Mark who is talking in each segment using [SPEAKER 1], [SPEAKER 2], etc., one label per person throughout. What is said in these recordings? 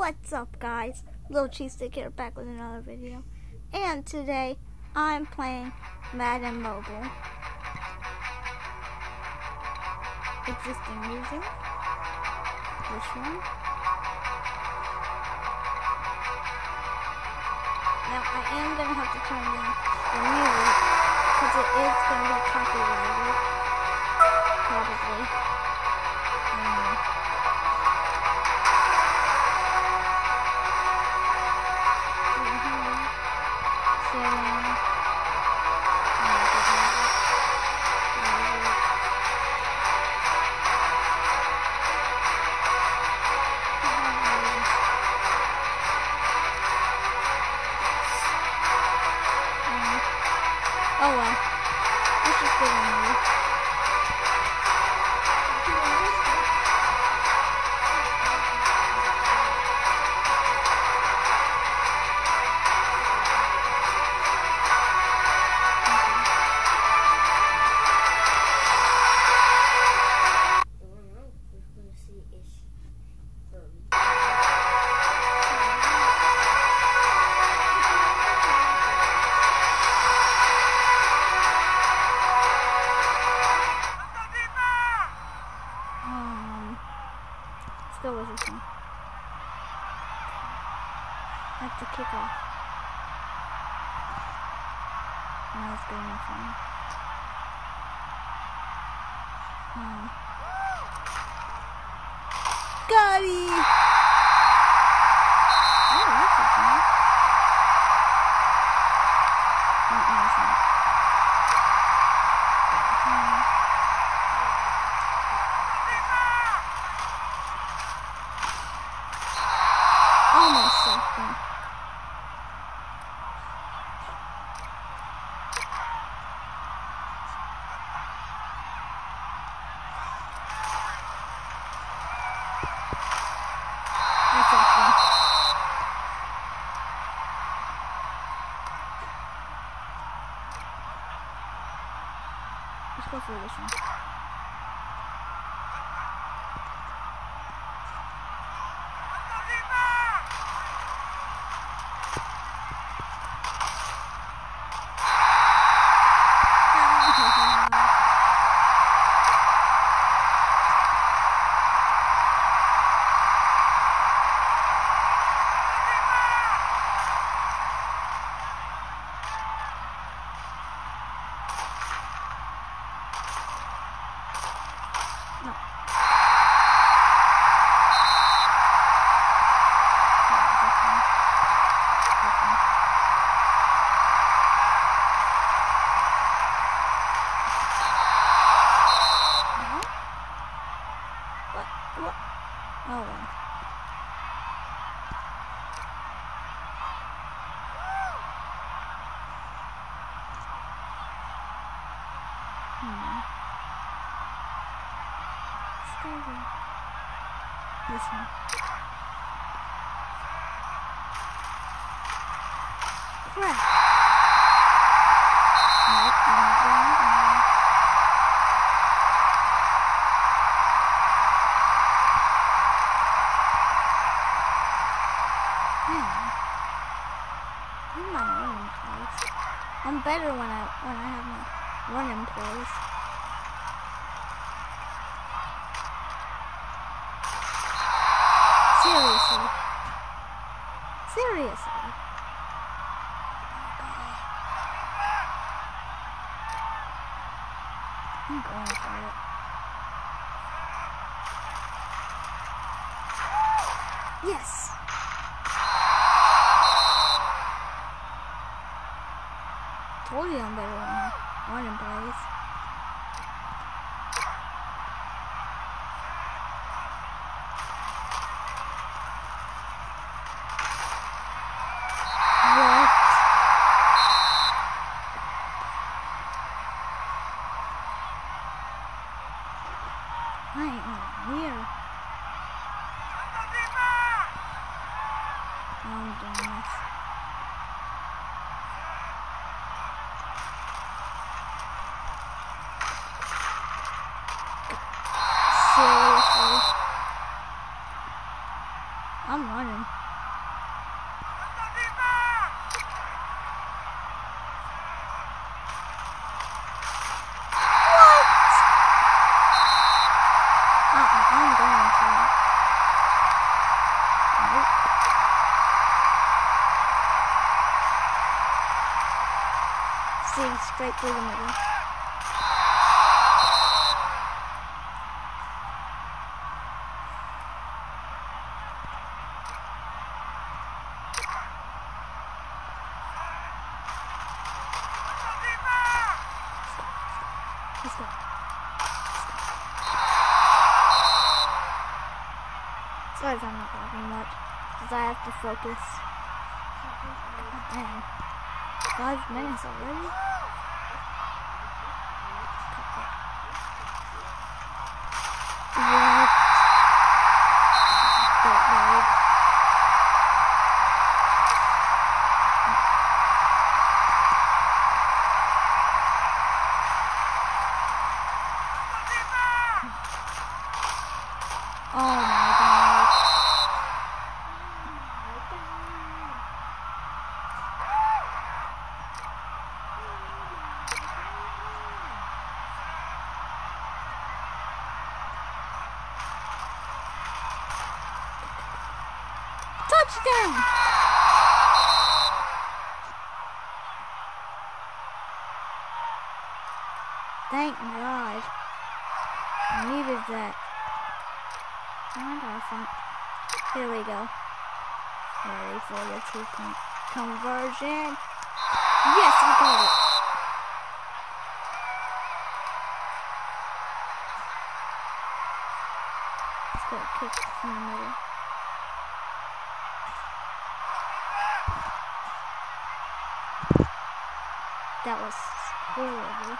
[SPEAKER 1] What's up, guys? Little Cheesesteak here, back with another video. And today, I'm playing Madden Mobile. Existing user. This one. Now, I am going to have to turn down the music, because it is going to be copyrighted. Probably. Oh well, let's just get on with it. Let's go with this one. That's the kickoff. Now let's go next one. Got it! Oh, that's a fun. Almost something. That's something. Let's go for this one. No. What? Oh well. This one. Crap. Nope, I'm not running plays. I'm better when I have my running plays. Seriously. Seriously. I'm going for it. Yes. Told you I'm better when my running plays. I ain't here. running. I'm going for it. Nope. See, straight through the middle. Let's go. Sorry if I'm not talking much, because I have to focus. Dang. 5 minutes already? What? That bag. Oh my god. Touchdown! Thank God. I needed that. Here we go. Ready for the 2-point conversion. Yes, we got it. Let's go kick from the middle. That was horrible.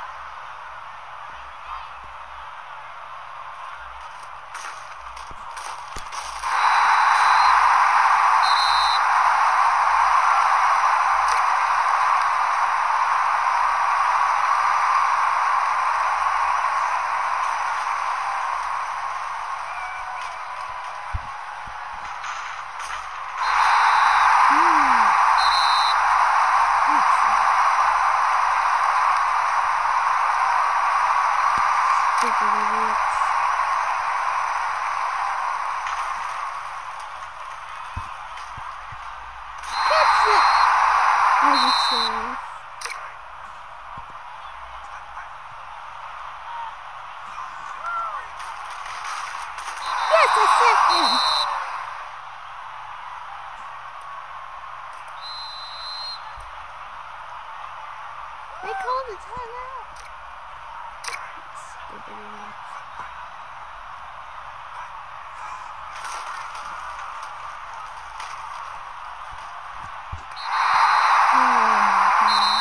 [SPEAKER 1] Stupid idiots. Catch it! Are you serious? Yes, I said him! They called a timeout. Stupid idiots. Oh my god.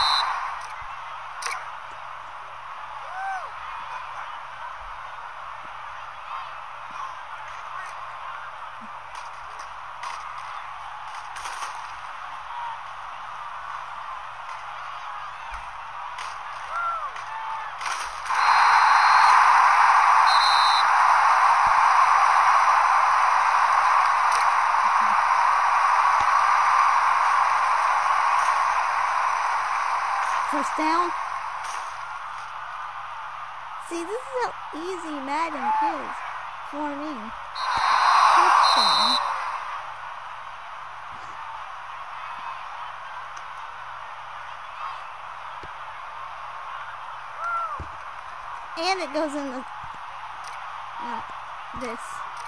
[SPEAKER 1] First down. See, this is how easy Madden is for me. Touchdown. And it goes in the this.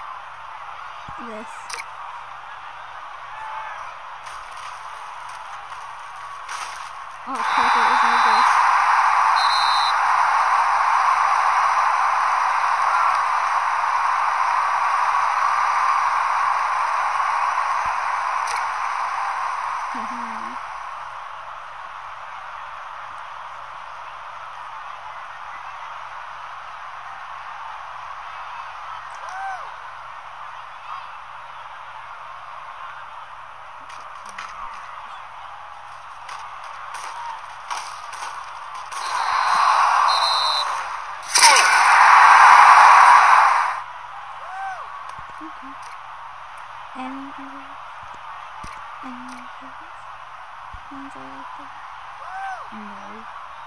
[SPEAKER 1] Oh crap, it was no good. Okay. And Ones I like that. No.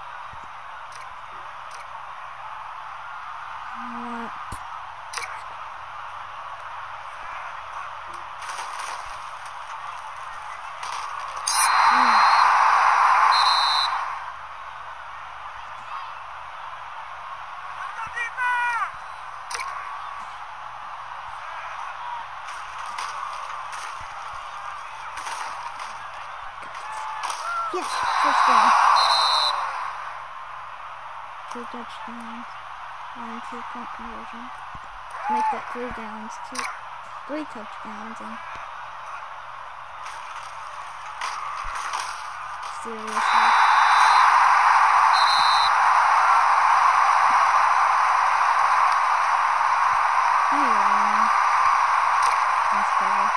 [SPEAKER 1] What? Yes, first down. 2 touchdowns, 1 2-point conversion. Make that 3 downs, 3 touchdowns, and seriously. Anyway, that's better.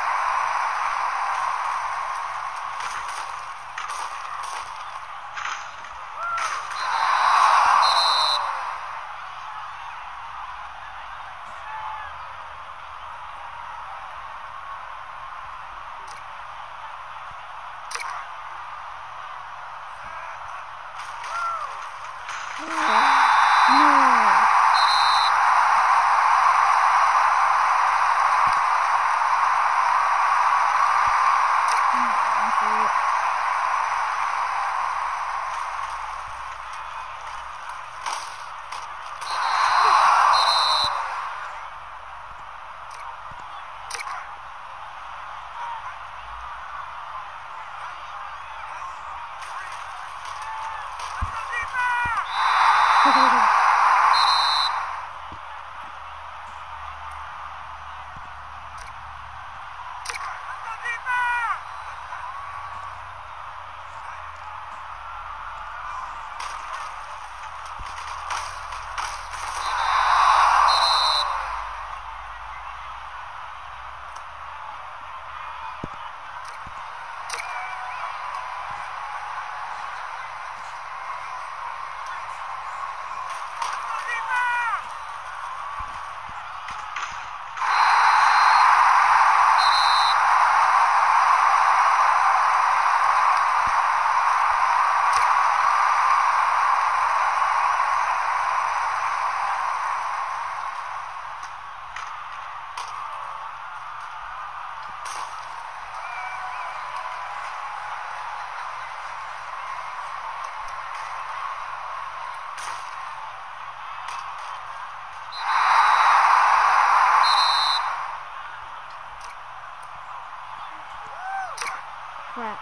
[SPEAKER 1] Crap.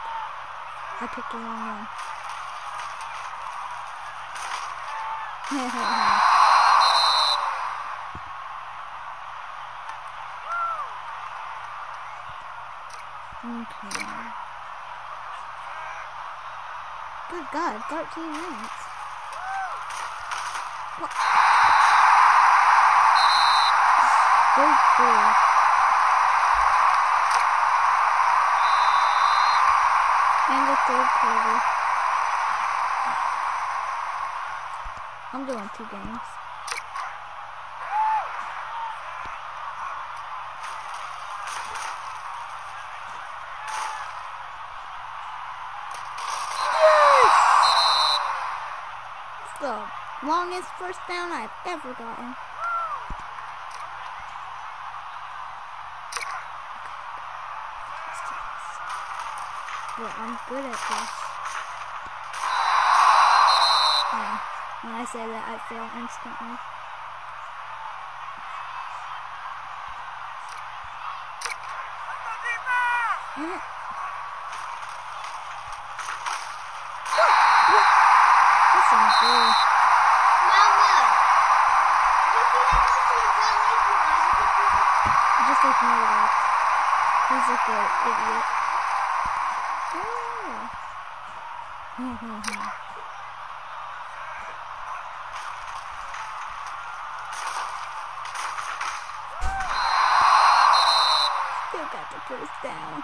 [SPEAKER 1] I picked the wrong one. Okay. Good God, 13 minutes. What? Good boy. And the 3rd quarter. I'm doing 2 games. Yes! It's the longest first down I've ever gotten. But I'm good at this. Yeah. When I say that, I fail instantly. What? Listen, boy.
[SPEAKER 2] Mama!
[SPEAKER 1] Just ignore that. He's like an idiot. Still got the first down.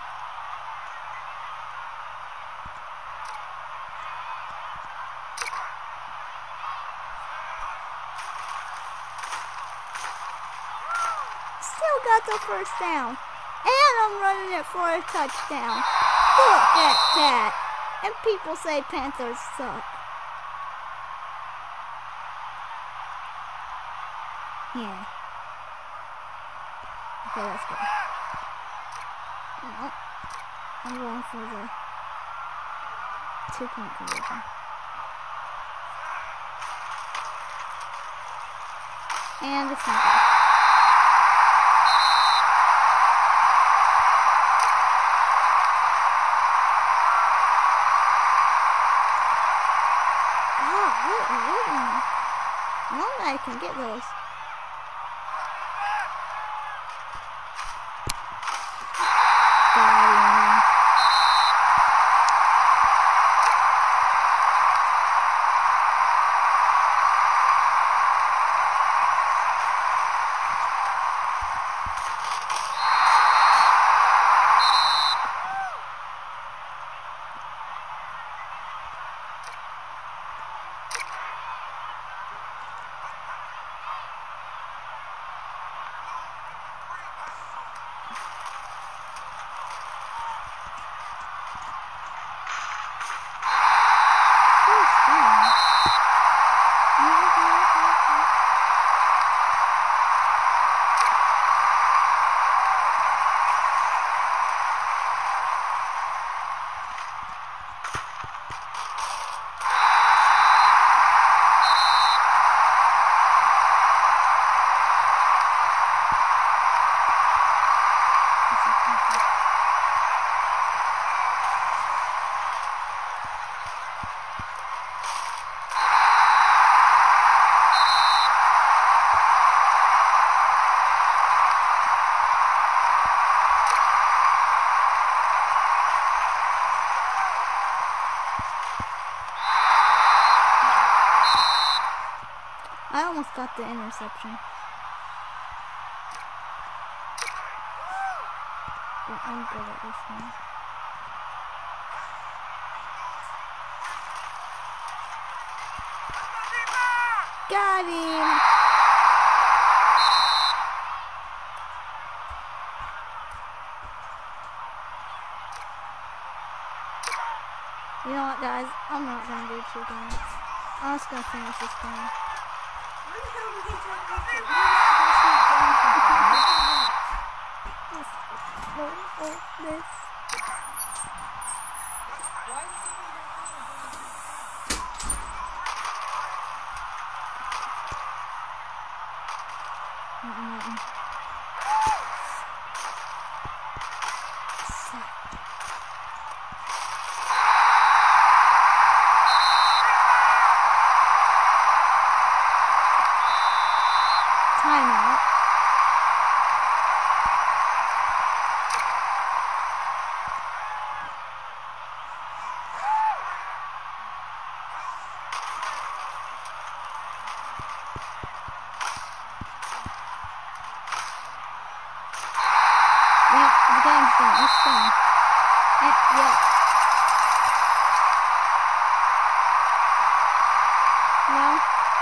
[SPEAKER 1] Still got the first down. And I'm running it for a touchdown. Look at that. And people say Panthers suck. Yeah. Okay, let's go. No. I'm going for the 2-point conversion. And it's not good. I can get those. I almost got the interception. But I'm good at this one. Got him! You know what, guys? I'm not gonna do 2 games. I'm just gonna finish this game. This. Timeout. Yeah, the game's done. It's done. Yeah. No.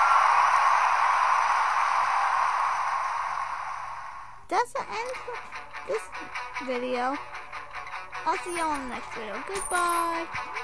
[SPEAKER 1] That's the end of this video. I'll see y'all in the next video. Goodbye.